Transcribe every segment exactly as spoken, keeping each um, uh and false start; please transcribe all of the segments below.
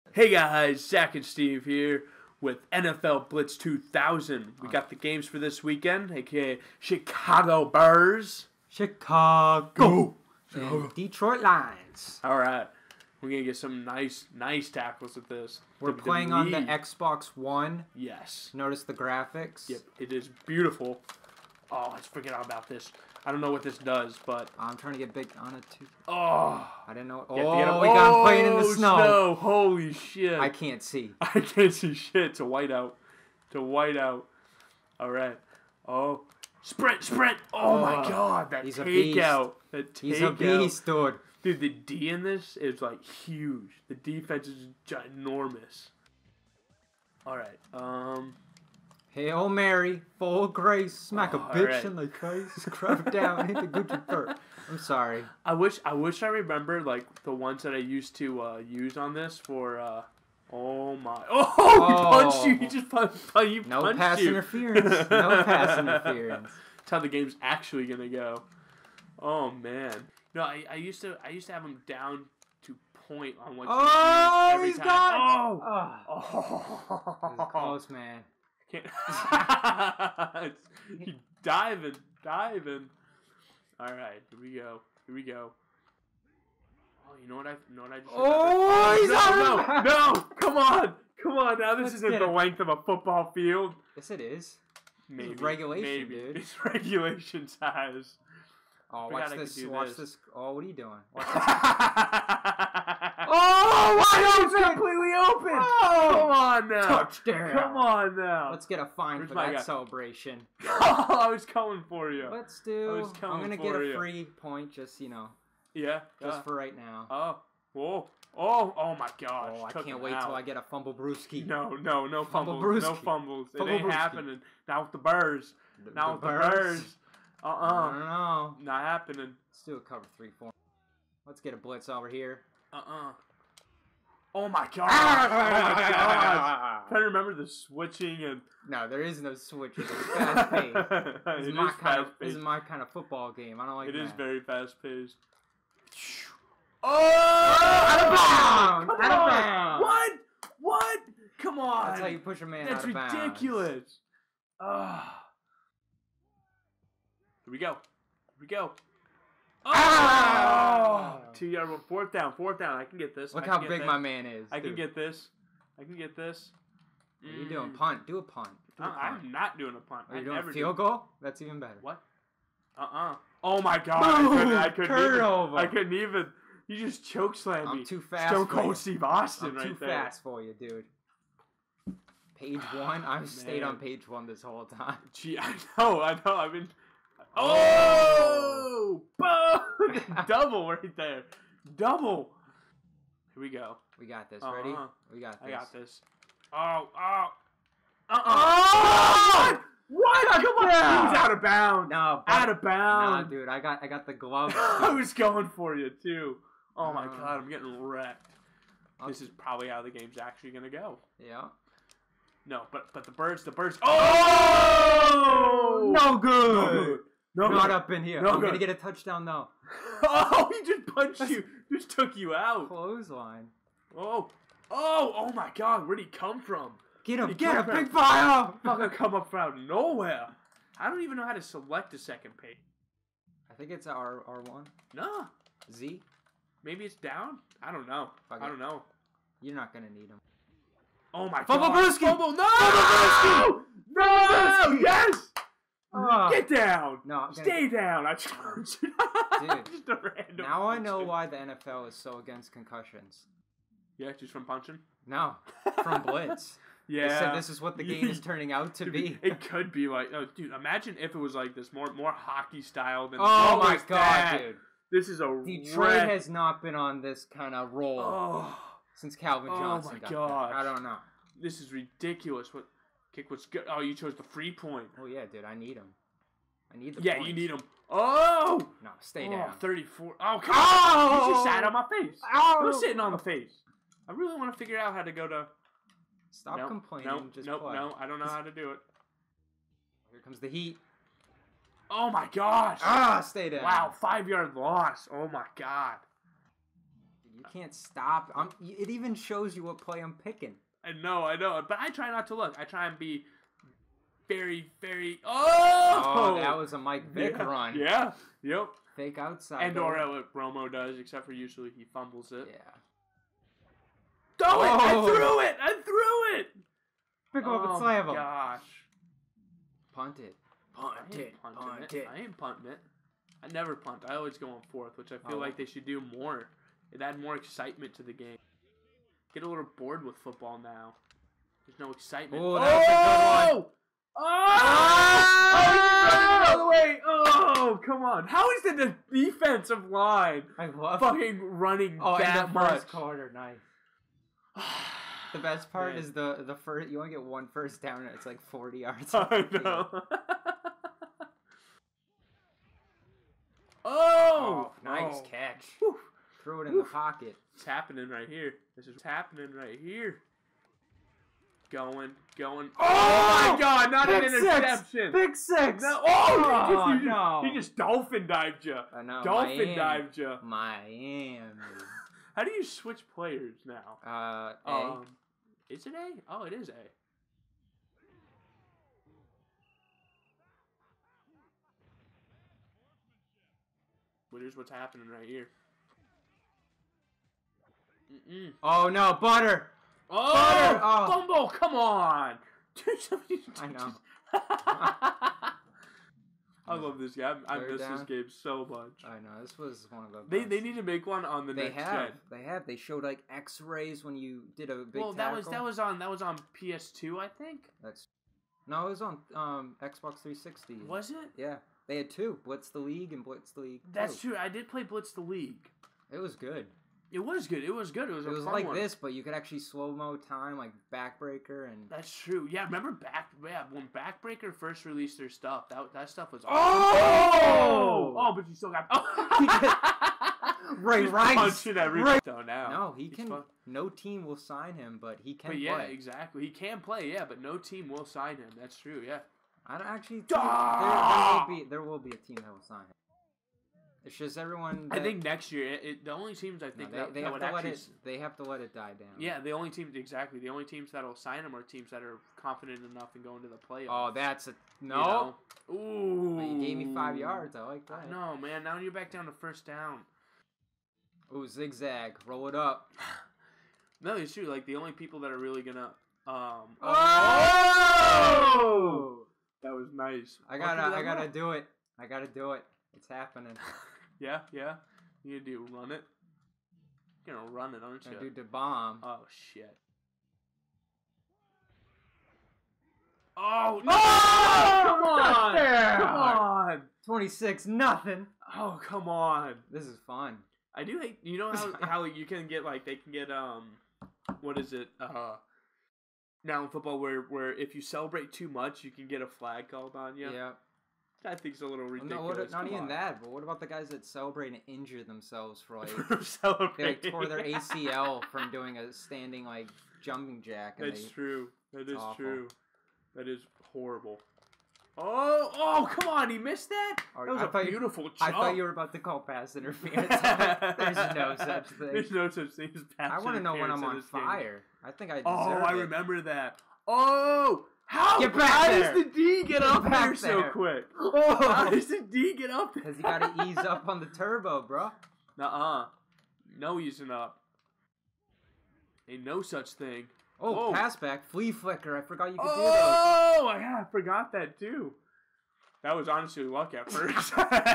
Hey guys, Zach and Steve here with N F L Blitz two thousand. We got the games for this weekend, aka Chicago Bears, Chicago, and Detroit Lions. All right, we're gonna get some nice, nice tackles with this. We're W W E. playing on the Xbox One. Yes. Notice the graphics. Yep, it is beautiful. Oh, let's forget all about this. I don't know what this does, but I'm trying to get big on it too. Oh, I didn't know. Oh, Oh, we got him playing in the snow. snow. Holy shit! I can't see. I can't see shit. It's a whiteout. It's a whiteout. All right. Oh, sprint, sprint. Oh, oh my god, that takeout. That takeout. He's a beast, dude. Dude, the D in this is like huge. The defense is ginormous. All right. Um. Hail Mary, full grace, smack Oh, a bitch right. in the face, crap down, hit the Gucci fur. I'm sorry. I wish I wish I remember like the ones that I used to uh, use on this for. Uh, oh my! Oh, oh, he punched you! He just punched you. No punched pass you. interference. No pass interference. That's how the game's actually gonna go. Oh man! No, I, I used to I used to have him down to point on what. Oh, every he's time. gone! Oh, oh. oh. That was close, man. Can't. He diving, diving. All right, here we go. Here we go. Oh, you know what I? You know what I just? Oh, he's no, out no, no! Come on, come on! Now this Let's isn't get the it. length of a football field. Yes, it is. Maybe It's regulation, maybe. dude. It's regulation size. Oh, Forgot watch I could this. do Watch this. this. Oh, what are you doing? Watch Oh, this. Oh, wide it's open! completely open. Oh, Come on now. touchdown. Come on now. Let's get a fine Where's for my that guy? celebration. Oh, I was coming for you. Let's do. I was coming I'm gonna for get a you. free point, just you know, Yeah. just yeah. for right now. Oh. Whoa. Oh. Oh my gosh. Oh, I Took can't him wait out. till I get a fumble brewski. No, no, no Fumble fumbles. No brewski. fumbles. It Fumble ain't brewski. happening. Not with the Bears. The- Not the with the Birds? Bears. Uh I uh don't know. Not happening. Let's do a cover three four. Let's get a blitz over here. Uh uh Oh my god. Oh my god. Trying to remember the switching and. No, there is no switch. It's fast paced. This It is my is kind of. fast This is paced. my kind of football game. I don't like It that. is very fast paced. Oh! Out of bounds! Come Out of on! bounds! What? What? Come on! That's how you push a man That's out of bounds. ridiculous. Ah. Here we go. Here we go. Oh! Ah! Two yard one. Fourth down. Fourth down. I can get this. Look I how can get big this. my man is. I can dude. get this. I can get this. What are you doing? Mm. Punt. Do a punt. Do a I- punt. I'm not doing a punt. Are I you doing never a field do. goal? That's even better. What? Uh-uh. Oh my god. I couldn't, I couldn't Turnover. even. I couldn't even. You just choke slammed me. I'm too fast. Stone for you. Cold Steve Austin I'm right too there. fast for you, dude. Page one. I've stayed on Man. page one this whole time. Gee, I know, I know. I've been. Oh! Boom! Double right there. Double. Here we go. We got this. Uh-uh. Ready? We got this. I got this. Oh, oh. Uh-uh. Oh! What? Come on. Yeah. He's out of bounds. No, but, Out of nah, bounds. dude. I got I got the glove. I was going for you, too. Oh, my Uh. God. I'm getting wrecked. I'll- This is probably how the game's actually going to go. Yeah. No, but but the birds, the birds. Oh! No good. No Not good. up in here. No I'm gonna good. get a touchdown though. Oh, he just punched you. Just took you out. Clothesline. Oh, oh, oh my God! Where'd he come from? Get Where'd him. he Get come him. from? Big fire. Fucking come up from out of nowhere. I don't even know how to select a second page. I think it's R R one. No, Z. maybe it's down. I don't know. Fuck I it. don't know. You're not gonna need him. Oh my Fumble God! Brewski! Fumble! No! Fumble No! No! Yes! Ah. Get down! No, I'm gonna- Stay down! I charged you. Just a random Now I know punch. why the N F L is so against concussions. Yeah, just from punching. No, from Blitz. Yeah. They said this is what the game is turning out to be. It could be like, oh, dude. Imagine if it was like this, more more hockey style than. Oh what my was god, that? dude! This is a Detroit red- has not been on this kind of roll Oh, since Calvin Oh Johnson my got gosh. there. I don't know. this is ridiculous. What kick was good? Oh, you chose the free point. Oh yeah, dude, I need him. I need the Yeah, points. you need him. Oh, No, stay oh, down. thirty-four. Oh, come Oh! on! You just sat on my face. Ow! No sitting on the face. I really want to figure out how to go to. Stop nope, complaining. Nope, just nope, play. no. I don't know how to do it. Here comes the heat. Oh my gosh! Ah, stay down. Wow, five yard loss. Oh my god. You can't stop. I'm, it even shows you what play I'm picking. I know, I know. But I try not to look. I try and be very, very... Oh! Oh, that was a Mike Vick yeah. run. Yeah, yep. Fake outside. And or what Romo does, except for usually he fumbles it. Yeah. Throw oh. it! I threw it! I threw it! Pick him oh, up and slam him. Oh, gosh. Punt it. Punt it. Punt it. it. I ain't punting it. I never punt. I always go on fourth, which I feel oh. like they should do more. It add more excitement to the game. Get a little bored with football now. There's no excitement. Ooh, that was oh! a good one. Oh! Oh! All the way. Oh, come on. How is the defensive line I love fucking running oh, that in the much? First quarter, nice. The best part Man. is the the first. You only get one first down, and it's like forty yards. I know. oh! oh! Nice oh. catch. Whew. Threw it in Whew. the pocket. It's happening right here. This is happening right here. Going, going. Oh, oh my God! Not Big an interception. Six. Big six. No. Oh, oh he, just, no! He just dolphin dived you. I know. Dolphin Miami. dived you. Miami. How do you switch players now? Uh, A. Um, is it A? Oh, it is A. But here's what's happening right here. Mm-mm. Oh no, butter. Oh, butter. Oh. fumble! Come on. I know. I love this game. I, I miss down. this game so much. I know. This was one of the They best. They need to make one on the they next have. gen. They have. They showed like X-rays when you did a big Well, that tackle. was that was on that was on P S two, I think. That's no, it was on um, Xbox three sixty. Was it? Yeah, they had two: Blitz the League and Blitz the League. That's two. true. I did play Blitz the League. It was good. It was good. It was good. It was. It a was fun like one. this, but you could actually slow mo time, like Backbreaker and. That's true. Yeah, remember back? Yeah, when Backbreaker first released their stuff, that that stuff was. Oh! Oh, oh but you still got. Oh. Ray Rice. Punching everything. Right. So now. No, he He's can. fun. No team will sign him, but he can but yeah, play. exactly. He can play. Yeah, but no team will sign him. That's true. Yeah. I don't actually. Think there, there will be there will be a team that will sign him. It's just everyone. That, I think next year, it, it, the only teams I think no, they, that, they that have would to actually. Let it, they have to let it die down. Yeah, the only teams exactly. The only teams that'll sign him are teams that are confident enough in going to the playoffs. Oh, that's a no. You know? Ooh. But you gave me five yards. I like that. No, man. Now you're back down to first down. Ooh, zigzag. Roll it up. No, it's true. Like the only people that are really gonna. Um. Oh! oh! That was nice. I gotta. I gotta well. do it. I gotta do it. It's happening. Yeah, yeah. You gonna do run it? You're gonna run it, aren't you? I do the bomb. Oh shit. Oh no! Oh, come on! There. Come on! Twenty-six, nothing. Oh come on! This is fun. I do hate. You know how how you can get like they can get um, what is it? Uh, now in football where where if you celebrate too much, you can get a flag called on you. Yeah. I think it's a little ridiculous. No, what, not Come even on. that, but what about the guys that celebrate and injure themselves for like they like tore their A C L from doing a standing like jumping jack? And That's they, true. That is awful. true. That is horrible. Oh, oh, come on! He missed that. Or, That was I a you, beautiful jump. I thought you were about to call pass interference. There's no such thing. There's no such thing as pass interference. I want to know when I'm on fire. Game. I think I deserve Oh, I it. remember that. Oh. How, get back how there. does the D get, get up back there so there. quick? Oh. How does the D get up there? Because you got to ease up on the turbo, bro. Nuh-uh. No easing up. Ain't no such thing. Oh, Whoa. pass back. Flea flicker. I forgot you could oh, do those. Oh, I forgot that too. That was honestly luck at first.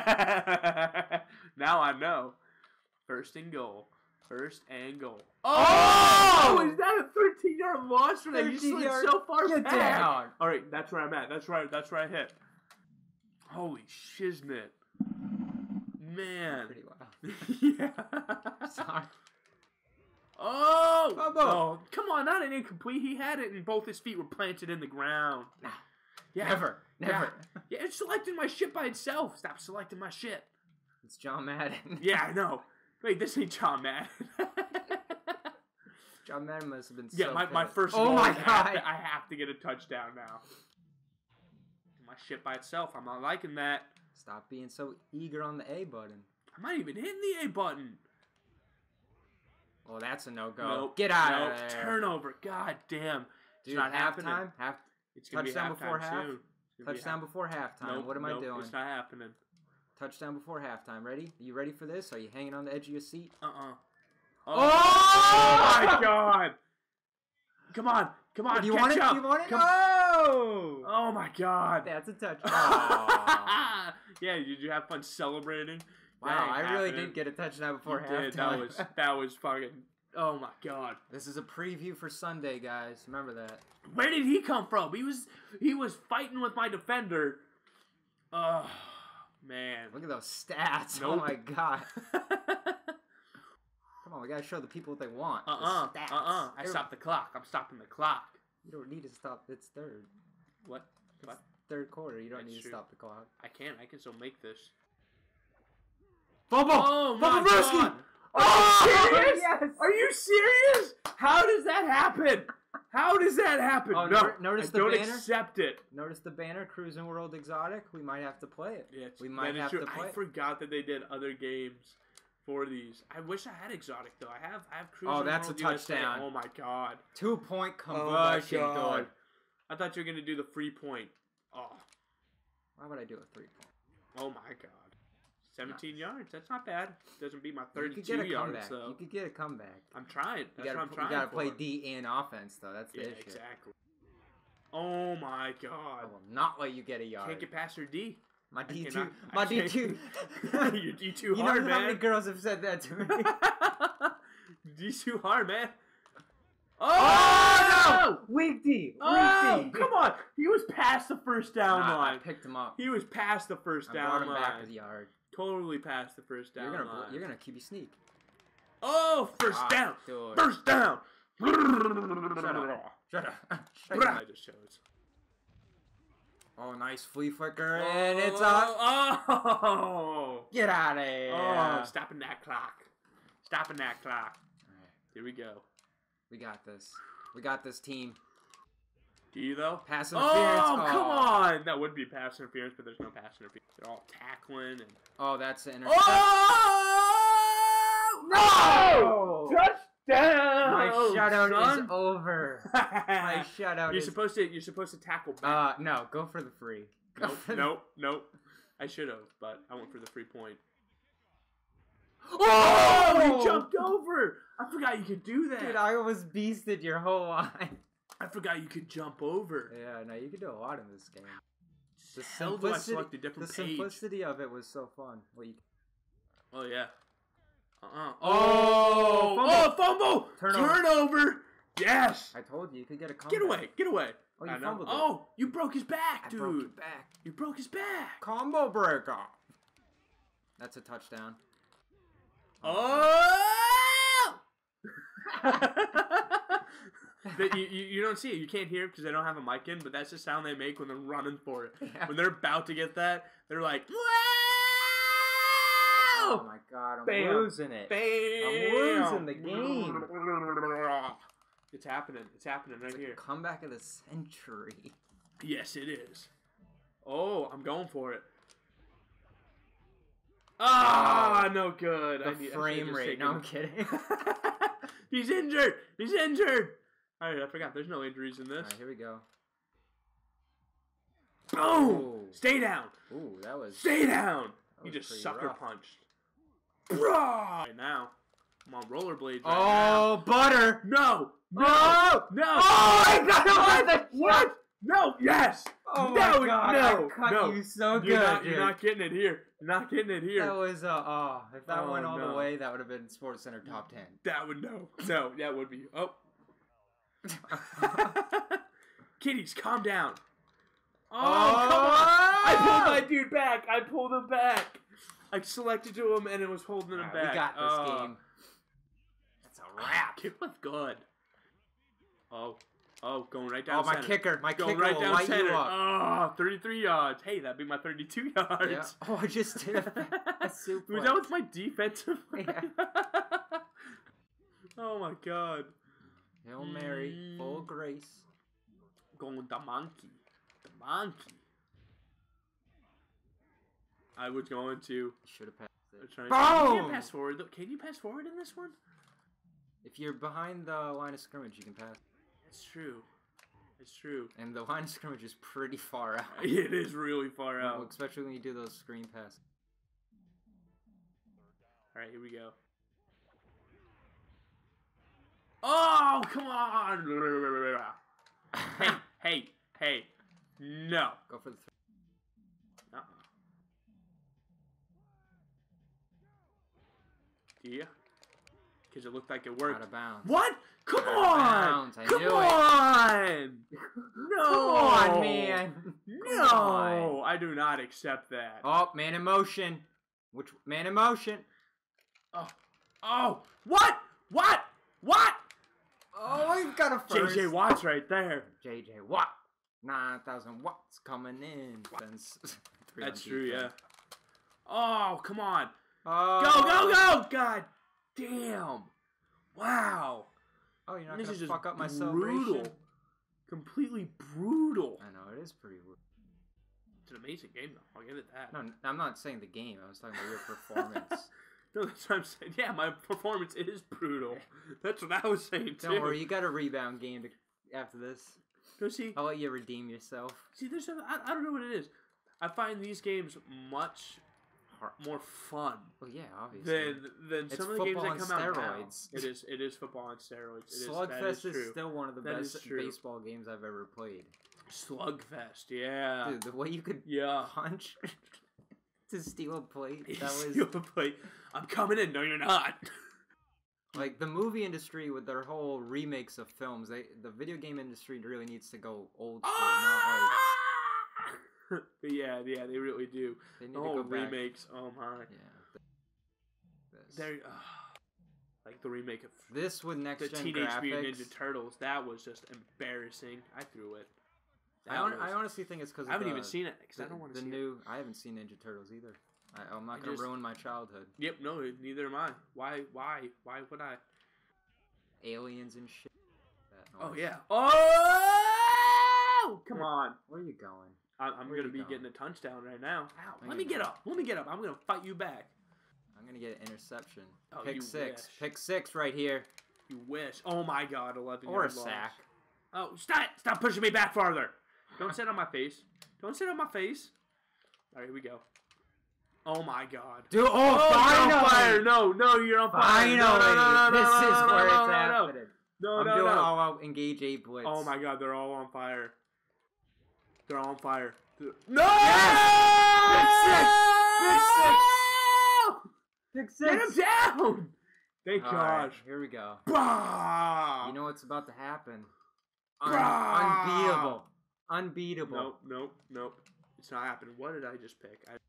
Now I know. First and goal. First and goal. Oh! oh! Is that a thirteen-yard loss for that? You slid yard. so far Get back. down. All right, that's where I'm at. That's right. That's where I hit. Holy shiznit. Man. Pretty wild. Yeah. Sorry. Oh! Oh, oh! Come on, not an incomplete. He had it, and both his feet were planted in the ground. Nah. Yeah. Never. Never. Yeah. yeah, it's selecting my shit by itself. Stop selecting my shit. It's John Madden. Yeah, I know. Wait, this ain't John Madden. John Madden must have been so Yeah, my, my first Oh goal my is god. I have, to, I have to get a touchdown now. My shit by itself. I'm not liking that. Stop being so eager on the A button. I'm not even hitting the A button. Oh, that's a no-go. Nope. Get out nope. of there. Turnover. God damn. Dude, it's not halftime? Half It's going to be touchdown halftime before half? soon. Touchdown before halftime. Nope, what am nope, I doing? It's not happening. Touchdown before halftime. Ready? You ready for this? Are you hanging on the edge of your seat? Uh-uh. Oh, oh my God. Come on. Come on. Do you catch want it? up. Do you want it? Come Oh! Oh my God. That's a touchdown. Yeah, did you have fun celebrating? Wow, I really happening. did get a touchdown before you halftime. Did. That was that was fucking. Oh my God. This is a preview for Sunday, guys. Remember that. Where did he come from? He was he was fighting with my defender. Oh man. Look at those stats. Nope. Oh my God. Come on, we gotta show the people what they want. Uh-uh. Uh-uh. I stopped the clock. I'm stopping the clock. You don't need to stop. It's third. What? It's what? Third quarter. You don't That's need true. to stop the clock. I can. I can still make this. Fumble! Oh my Fumble God! Are oh, you serious? Yes! Are you serious? How does that happen? How does that happen? Oh, no, notice I the don't banner? accept it. Notice the banner, Cruising World Exotic. We might have to play it. Yeah, we might have true. to play I it. forgot that they did other games for these. I wish I had Exotic though. I have I have Cruising Oh, that's World a touchdown. U S A. Oh my God. Two point conversion. Oh my God. Dude. I thought you were gonna do the free point. Oh. Why would I do a three point? Oh my God. seventeen nice. yards. That's not bad. Doesn't beat my thirty-two thirty-two you yards comeback. though. You could get a comeback. I'm trying. That's you gotta, what I'm trying. You gotta for. play D in offense though. That's the yeah, issue. exactly. Oh my God. I will not let you get a yard. Can't get past your D. My D two. cannot, My D two. Your D too you hard, know man. how many girls have said that to me? D too hard, man. Oh, Oh, no! Weak D. Weak Oh, D. come on. He was past the first down Nah, line. I picked him up. He was past the first I down brought him line. back a yard. Totally past the first down You're gonna, line. you're gonna Q B sneak. Oh, first Ah, down. dude. First down. Shut up. Shut up. Shut I up. just chose. Oh, nice flea flicker, and it's up. Oh. Get out of here. Oh, stopping that clock. Stopping that clock. Right. Here we go. We got this. We got this team. Do you though? Pass interference. Oh, oh, come on! That would be pass interference, but there's no pass interference. They're all tackling and. Oh, that's the interception. Oh no! Touchdown! My shutout son. is over. My shutout You're is. supposed to. You're supposed to tackle back. Uh, no, go for the free. Go nope, for the- nope, nope. I should have, but I went for the free point. Oh! Oh! He jumped over. I forgot you could do that. Dude, I was beasted your whole line. I forgot you could jump over. Yeah, no, you can do a lot in this game. The Hell do I select a different the page? simplicity of it was so fun. Well, you... Oh yeah. Uh-uh. Oh, Oh, fumble! Turnover. Turnover! Yes! I told you, you could get a comeback. Get away! Get away! Oh, you I know. fumbled it. Oh, you broke his back, I dude! broke your back. You broke his back! Combo breaker. That's a touchdown. Oh! that you, you, you don't see it. You can't hear it because they don't have a mic in, but that's the sound they make when they're running for it. Yeah. When they're about to get that, they're like, wow! Oh my God, I'm Bam. losing it. Bam! I'm losing the game. It's happening. It's happening right It's like here. a comeback of the century. Yes, it is. Oh, I'm going for it. Ah, no good. The I need, frame I rate. No, I'm kidding. He's injured. He's injured. All right, I forgot. There's no injuries in this. All right, here we go. Boom! Ooh. Stay down. Ooh, that was. Stay down. That You was just pretty sucker rough. punched. Right now, I'm on rollerblades right Oh, butter! now. No. No. Oh! No. Oh, I got him What? with the What? No. Yes. Oh no. my God! No. I cut no. you so good. You're not, dude. you're not getting it here. You're not getting it here. That was uh oh. If that Oh, went all no. the way, that would have been Sports Center top ten. That would no. No, that would be. Oh. Kitties, calm down. Oh, Oh! come on. I pulled my dude back. I pulled him back. I selected to him and it was holding him Alright, back. we got this Oh. game. That's a wrap. It was good. Oh. Oh, going right down Oh, my center. kicker. My Going kicker right will down light center. you up. Oh, thirty-three yards. Hey, that'd be my thirty-two yards. Yeah. Oh, I just did a, a suplex. Was that with my defensive? Yeah. Oh my God. Hail Mary, Mm. full grace. Going the monkey. The monkey. I was going to. Should have passed it. Try, you can't Boom! pass forward. though. Can you pass forward in this one? If you're behind the line of scrimmage, you can pass. It's true. It's true. And the line of scrimmage is pretty far out. It is really far out. Well, especially when you do those screen passes. Alright, here we go. Oh, come on! Hey, hey, hey. No. Go for the three. Uh-uh. Yeah. Because it looked like it worked. Out of bounds. What? Come Out on! bounds. I Come knew on! It. No! Come on, man! No! Come on. I do not accept that. Oh, man in motion. Which man in motion? Oh. Oh! What? What? What? Oh, he's got a first. J J Watt's right there. J J Watt. nine thousand watts coming in. That's true, yeah. Oh, come on. Oh. Go, go, go! God damn. Wow. Oh, you're not this going is to just fuck up my brutal. celebration? Completely brutal. I know, it is pretty weird. It's an amazing game, though. I'll give it that. No, I'm not saying the game. I was talking about your performance. No, that's what I'm saying. Yeah, my performance is brutal. That's what I was saying, too. Don't worry, you got a rebound game to, after this. No, see, I'll let you redeem yourself. See, there's a, I, I don't know what it is. I find these games much more fun. Well, yeah, obviously. Than than it's some of the games that come steroids. out now. It is it is football on steroids. It Slugfest is, is, is still one of the that best baseball games I've ever played. Slugfest, yeah. Dude, the way you could yeah. punch to steal a plate. That was steal a plate. I'm coming in. No, you're not. Like the movie industry with their whole remakes of films, they the video game industry really needs to go old school, not like. But yeah, yeah, they really do. They need the to whole go back. remakes. Oh my. Yeah. This. They're uh, like the remake of this with next the gen Teenage graphics. Mutant Ninja Turtles. That was just embarrassing. I threw it. I, on, I honestly think it's because I haven't the, even seen it because the, I don't want to the see new. it. I haven't seen Ninja Turtles either. I, I'm not I gonna just, ruin my childhood. Yep, no, neither am I. Why? Why? Why would I? Aliens and shit. Oh yeah. Oh! Come on. Where are you going? I, I'm Where gonna be going? getting a touchdown right now. Ow! I'm Let me gonna- get up. Let me get up. I'm gonna fight you back. I'm gonna get an interception. Oh, Pick you six. wish. Pick six right here. You wish. Oh my God, eleven Or a yard loss. sack. Oh, stop! Stop pushing me back farther. Don't sit on my face. Don't sit on my face. All right, here we go. Oh my God. Dude, oh, oh finally! You're on fire. No, no, you're on fire. Finally! No, no, no, no, this no, is no, where no, it's no, no, happening. No, I'm no, doing no. all out engage eight blitz. Oh my God, they're all on fire. They're all on fire. No! Yes! Pick six! Pick six! Get him down! Thank All gosh. right, here we go. Bah! You know what's about to happen. Un Bah! unbeatable. Unbeatable. Nope, nope, nope. It's not happening. What did I just pick? I...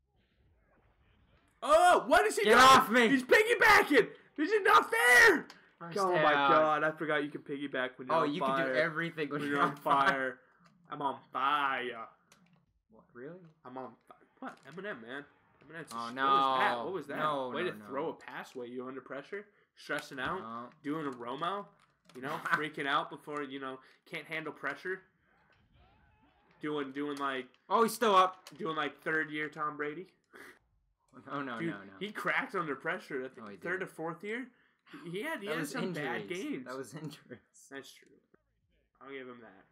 Oh, what is he Get doing? off me! He's piggybacking! This is not fair! First Oh down. my God, I forgot you can piggyback when you're Oh, on you fire. can do everything when, when you're on fire. I'm on fire. What, really? I'm on fire. What? Eminem, man. Eminem's Oh, just, no. What was that? What was that? No, Way no, to no. throw a pass way. You under pressure? Stressing out? No. Doing a Romo? You know, freaking out before, you know, can't handle pressure? Doing, doing like... Oh, he's still up. Doing like third year Tom Brady? Oh, no, Dude, no, no. He cracked under pressure. I think Oh, he third did. or fourth year. He had, he that had was some injuries. bad games. That was injuries. That's true. I'll give him that.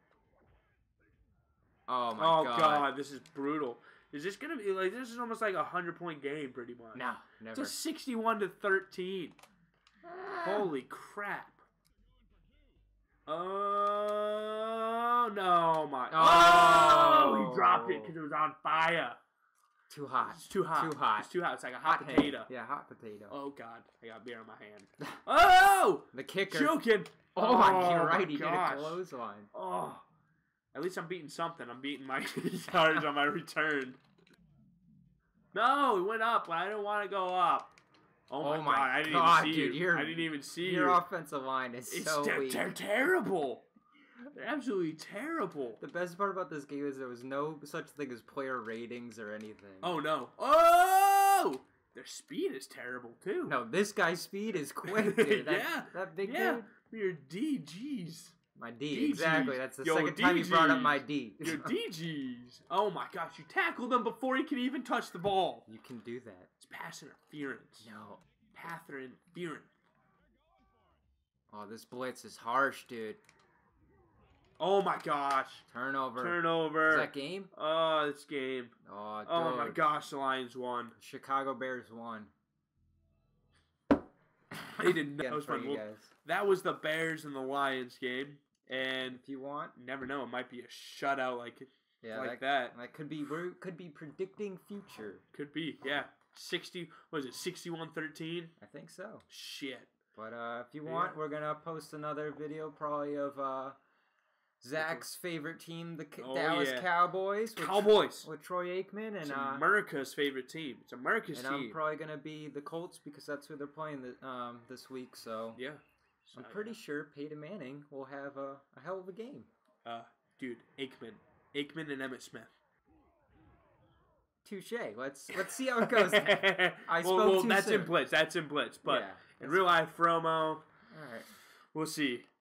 Oh, my oh, God. God. This is brutal. Is this going to be like, this is almost like a hundred point game pretty much. No, never. It's a sixty-one to thirteen. Holy crap. Oh, no, my. Oh, Oh. he dropped it because it was on fire. Too hot. It's too hot. Too hot. It's too hot. It's like a hot, hand. potato. Yeah, hot potato. Oh, God. I got beer in my hand. Oh! The kicker. Joking. Oh, my, you're my right. He gosh. did a clothesline. Oh. At least I'm beating something. I'm beating my yards on my return. No, it went up. I didn't want to go up. Oh my, Oh my God! I didn't God, even see dude, you. you're- I didn't even see Your you. offensive line is It's so they're, weak. they're terrible. They're absolutely terrible. The best part about this game is there was no such thing as player ratings or anything. Oh no! Oh! Their speed is terrible too. No, this guy's speed is quick, dude. That, Yeah, That big yeah. dude. Your D Gs. My D, D Gs. exactly. That's the Yo, second time you brought up D Gs. my D. Your D Gs. Oh my gosh! You tackled them before he could even touch the ball. You can do that. It's pass interference. No. Path interference. Oh, this blitz is harsh, dude. Oh my gosh. Turnover. Turnover. Is that game? Oh, it's game. Oh, dude. Oh my gosh, the Lions won. Chicago Bears won. They didn't know. That was fun. Well, that was the Bears and the Lions game. And if you want, you never know. It might be a shutout like yeah, like that. That, that could be. We could be predicting future. Could be. Yeah. Sixty. What is it? Sixty-one thirteen. I think so. Shit. But uh, if you want, yeah. we're gonna post another video probably of uh, Zach's favorite team, the oh, Dallas yeah. Cowboys. With, Cowboys with Troy Aikman, and it's uh, America's favorite team. It's America's and team. And I'm probably gonna be the Colts because that's who they're playing the, um, this week. So yeah, I'm pretty sure Peyton Manning will have a, a hell of a game. Uh, dude, Aikman, Aikman and Emmitt Smith. Touche. Let's let's see how it goes. I well, spoke well too that's soon. in Blitz. That's in Blitz. But yeah, in real life, promo. All right. We'll see.